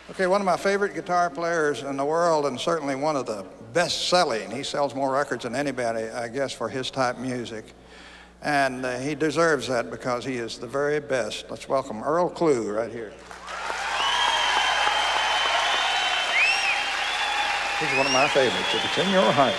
Okay, one of my favorite guitar players in the world, and certainly one of the best-selling. He sells more records than anybody, I guess, for his type music. And he deserves that because he is the very best. Let's welcome Earl Klugh right here. He's one of my favorites, if it's in your heart.